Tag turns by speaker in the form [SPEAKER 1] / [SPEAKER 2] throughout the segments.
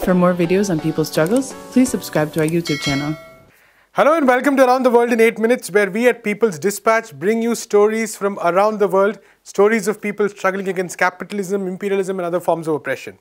[SPEAKER 1] For more videos on people's struggles, please subscribe to our YouTube channel.
[SPEAKER 2] Hello and welcome to Around the World in 8 Minutes, where we at People's Dispatch bring you stories from around the world, stories of people struggling against capitalism, imperialism and other forms of oppression.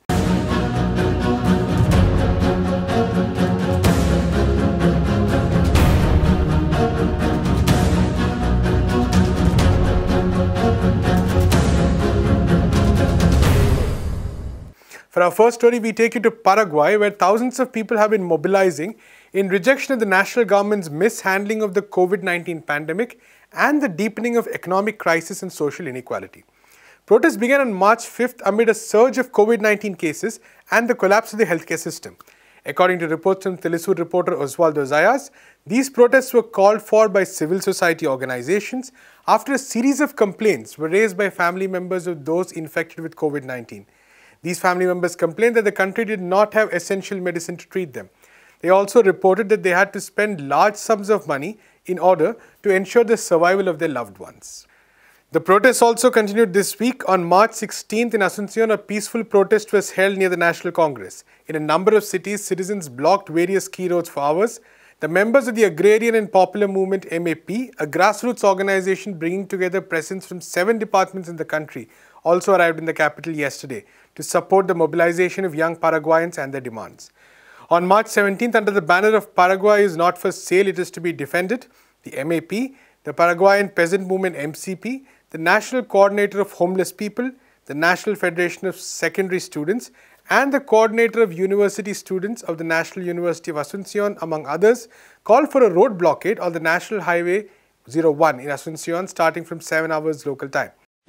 [SPEAKER 2] For our first story, we take you to Paraguay, where thousands of people have been mobilizing in rejection of the national government's mishandling of the COVID-19 pandemic and the deepening of economic crisis and social inequality. Protests began on March 5th amid a surge of COVID-19 cases and the collapse of the healthcare system. According to reports from Telesur reporter Osvaldo Zayas, these protests were called for by civil society organizations after a series of complaints were raised by family members of those infected with COVID-19. These family members complained that the country did not have essential medicine to treat them. They also reported that they had to spend large sums of money in order to ensure the survival of their loved ones. The protests also continued this week. On March 16th in Asuncion, a peaceful protest was held near the National Congress. In a number of cities, citizens blocked various key roads for hours. The members of the Agrarian and Popular Movement MAP, a grassroots organization bringing together presence from 7 departments in the country, also arrived in the capital yesterday to support the mobilization of young Paraguayans and their demands. On March 17th, under the banner of Paraguay is not for sale, it is to be defended, the MAP, the Paraguayan Peasant Movement MCP, the National Coordinator of Homeless People, the National Federation of Secondary Students, and the Coordinator of University Students of the National University of Asuncion, among others, called for a road blockade on the National Highway 01 in Asuncion starting from 7 hours local time.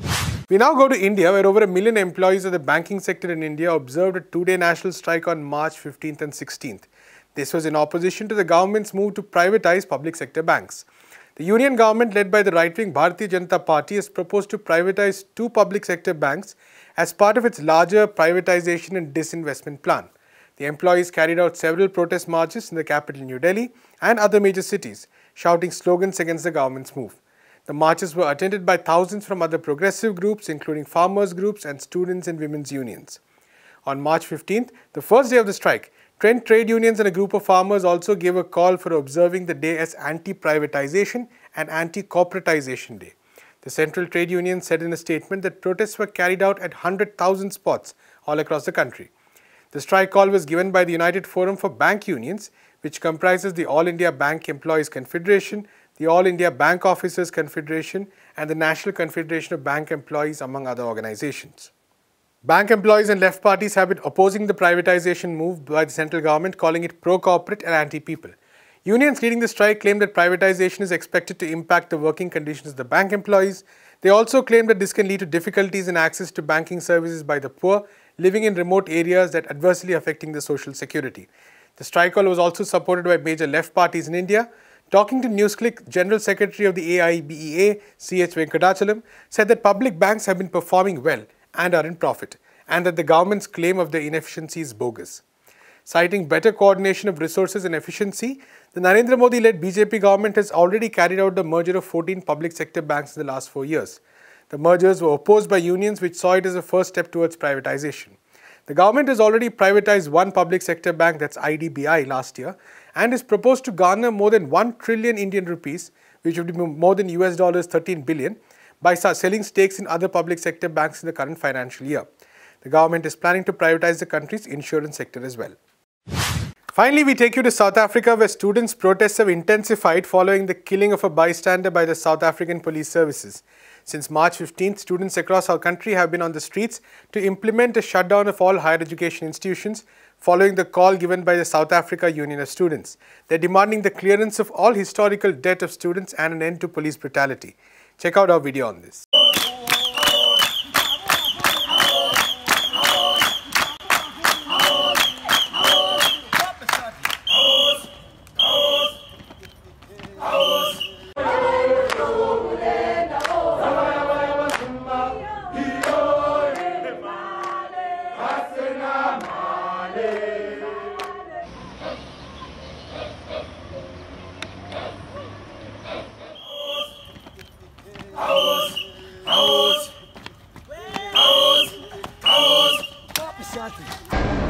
[SPEAKER 2] We now go to India, where over 1 million employees of the banking sector in India observed a 2-day national strike on March 15th and 16th. This was in opposition to the government's move to privatize public sector banks. The union government, led by the right-wing Bharatiya Janata Party, has proposed to privatize 2 public sector banks as part of its larger privatization and disinvestment plan. The employees carried out several protest marches in the capital New Delhi and other major cities, shouting slogans against the government's move. The marches were attended by thousands from other progressive groups, including farmers' groups and students and women's unions. On March 15th, the first day of the strike, 10 trade unions and a group of farmers also gave a call for observing the day as Anti-Privatization and Anti-Corporatization Day. The Central Trade Union said in a statement that protests were carried out at 100,000 spots all across the country. The strike call was given by the United Forum for Bank Unions, which comprises the All India Bank Employees Confederation, the All India Bank Officers Confederation, and the National Confederation of Bank Employees, among other organizations. Bank employees and left parties have been opposing the privatization move by the central government, calling it pro-corporate and anti-people. Unions leading the strike claim that privatization is expected to impact the working conditions of the bank employees. They also claim that this can lead to difficulties in access to banking services by the poor living in remote areas that adversely affecting the social security. The strike call was also supported by major left parties in India. Talking to NewsClick, General Secretary of the AIBEA, C.H. Venkatachalam, said that public banks have been performing well and are in profit, and that the government's claim of their inefficiency is bogus. Citing better coordination of resources and efficiency, the Narendra Modi-led BJP government has already carried out the merger of 14 public sector banks in the last 4 years. The mergers were opposed by unions, which saw it as a first step towards privatization. The government has already privatized 1 public sector bank, that's IDBI, last year, and is proposed to garner more than 1 trillion Indian rupees, which would be more than US dollars 13 billion, by selling stakes in other public sector banks in the current financial year. The government is planning to privatize the country's insurance sector as well. Finally, we take you to South Africa, where students' protests have intensified following the killing of a bystander by the South African Police Services. Since March 15th, students across our country have been on the streets to implement a shutdown of all higher education institutions following the call given by the South Africa Union of Students. They're demanding the clearance of all historical debt of students and an end to police brutality. Check out our video on this.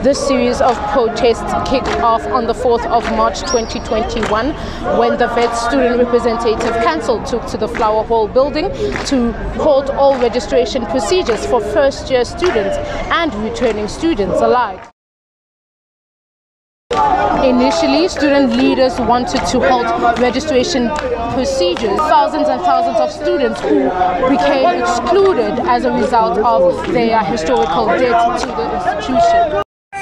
[SPEAKER 3] This series of protests kicked off on the 4th of March 2021 when the VET Student Representative Council took to the Flower Hall building to halt all registration procedures for first-year students and returning students alike. Initially, student leaders wanted to halt registration procedures. Thousands and thousands of students who became excluded as a result of their historical debt to the institution.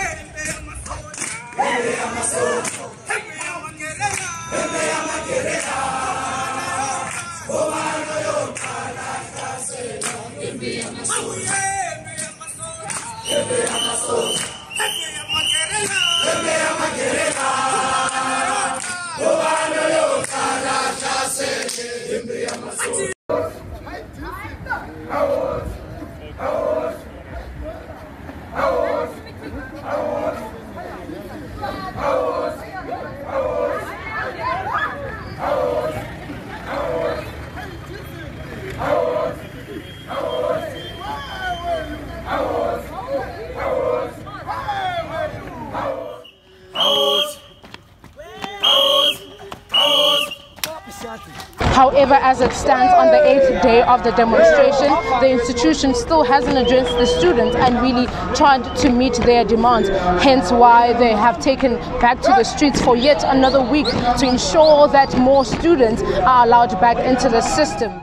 [SPEAKER 3] However, as it stands on the 8th day of the demonstration, the institution still hasn't addressed the students and really tried to meet their demands, hence why they have taken back to the streets for yet another week to ensure that more students are allowed back into the system.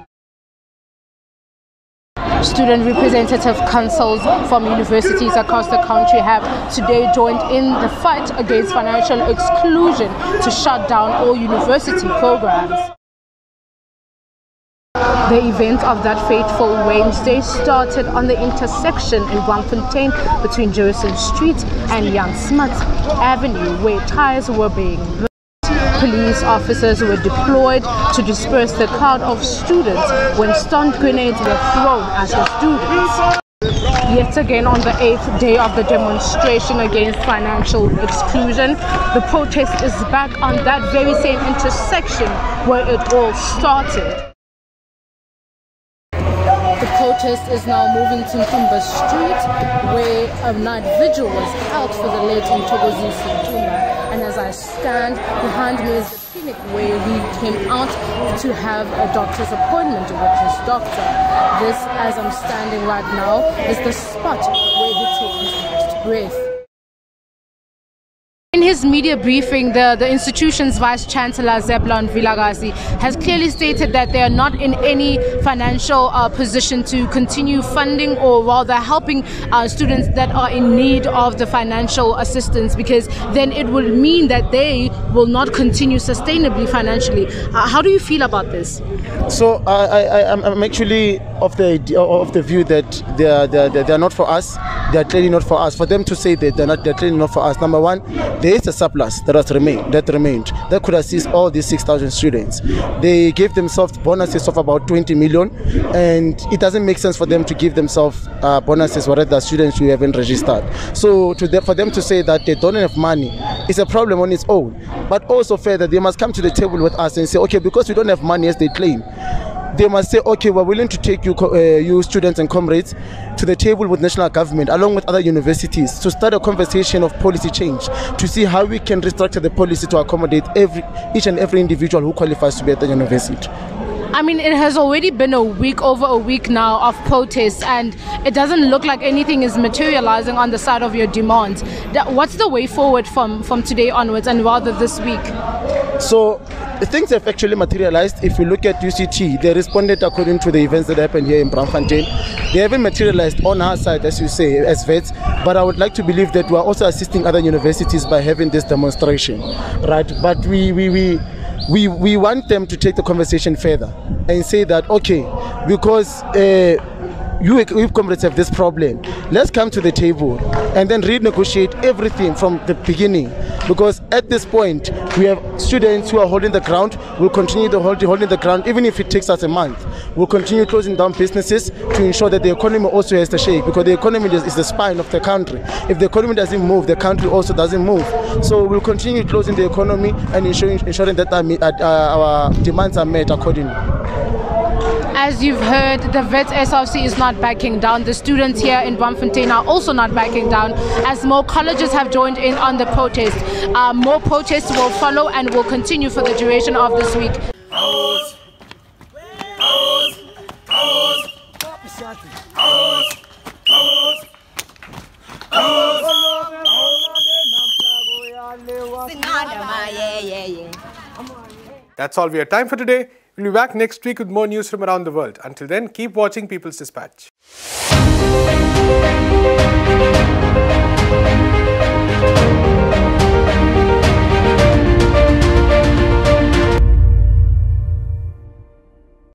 [SPEAKER 3] Student representative councils from universities across the country have today joined in the fight against financial exclusion to shut down all university programs. The event of that fateful Wednesday started on the intersection in Bloemfontein between Jefferson Street and Jan Smuts Avenue, where tires were being burnt. Police officers were deployed to disperse the crowd of students when stun grenades were thrown at the students. Yet again, on the 8th day of the demonstration against financial exclusion, the protest is back on that very same intersection where it all started. The protest is now moving to Mfumba Street, where a night vigil was held for the late Mthokozisi Ntuma. And as I stand, behind me is the clinic where he came out to have a doctor's appointment with his doctor. This, as I'm standing right now, is the spot where he took his last breath. In his media briefing, the institution's Vice-Chancellor Zebulon Vilakazi has clearly stated that they are not in any financial position to continue funding or rather helping students that are in need of the financial assistance, because then it will mean that they will not continue sustainably financially. How do you feel about this?
[SPEAKER 4] So I'm actually of the view that they are not for us. They are clearly not for us. For them to say that they're clearly not for us. Number one, there is a surplus that remained that could assist all these 6,000 students. They gave themselves bonuses of about 20 million, and it doesn't make sense for them to give themselves bonuses for the students who haven't registered. So for them to say that they don't have money is a problem on its own. But also further, they must come to the table with us and say, okay, because we don't have money as they claim, they must say, okay, we're willing to take you students and comrades to the table with national government along with other universities to start a conversation of policy change, to see how we can restructure the policy to accommodate each and every individual who qualifies to be at the university.
[SPEAKER 3] I mean, it has already been over a week now of protests, and it doesn't look like anything is materializing on the side of your demands. What's the way forward from today onwards, and rather this week?
[SPEAKER 4] So things have actually materialized. If you look at UCT, they responded according to the events that happened here in Bloemfontein. They haven't materialized on our side, as you say, as vets, but I would like to believe that we are also assisting other universities by having this demonstration, right? But we want them to take the conversation further and say that, okay, because you comrades have this problem, let's come to the table and then renegotiate everything from the beginning, because at this point we have students who are holding the ground. We'll continue holding the ground even if it takes us a month. We'll continue closing down businesses to ensure that the economy also has the shake, because the economy is the spine of the country. If the economy doesn't move, the country also doesn't move. So we'll continue closing the economy and ensuring that our demands are met accordingly.
[SPEAKER 3] As you've heard, the Wits SRC is not backing down. The students here in Bloemfontein are also not backing down, as more colleges have joined in on the protest. More protests will follow and will continue for the duration of this week.
[SPEAKER 2] That's all we have time for today. We'll be back next week with more news from around the world. Until then, keep watching People's Dispatch.